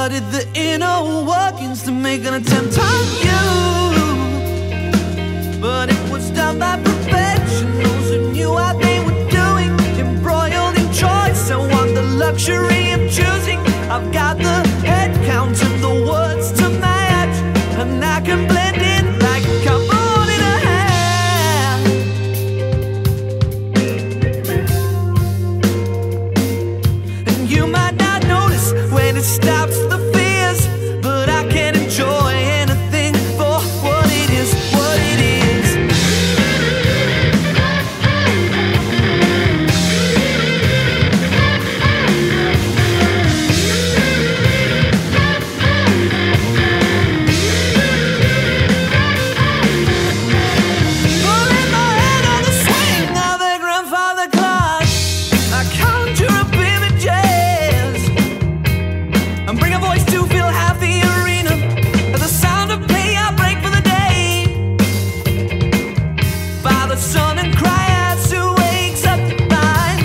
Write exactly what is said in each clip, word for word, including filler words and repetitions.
studied the inner workings to make an attempt on you, but it was done by professionals who knew what they were doing, embroiled in choice. I want the luxury of choosing. I've got the head count of the words to match, and I can blend in like a carbon in a hand. And you might not notice when it stops the fears, but I can enjoy anything for what it is, what it is. Pulling my head on the swing of their grandfather clock, I conjure up images and bring a voice to fill half the arena. At the sound of pay, I break for the day. Father, son, and cry as who wakes up to find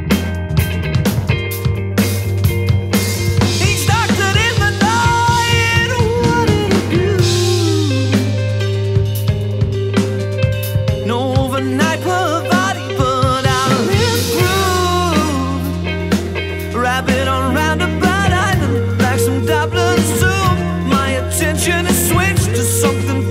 he's doctored in the night. What did he do? No overnight Pavati, but I'll improve. Rabbit on Roundabout Island, like some Doppler zoom. My attention is switched to something